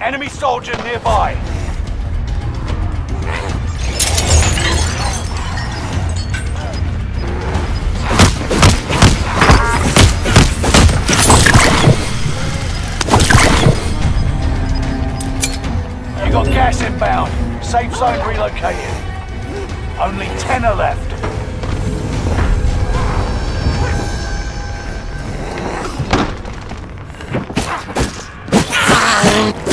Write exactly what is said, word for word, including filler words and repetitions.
Enemy soldier nearby. You got gas inbound. Safe zone relocated. Only ten are left. Ah!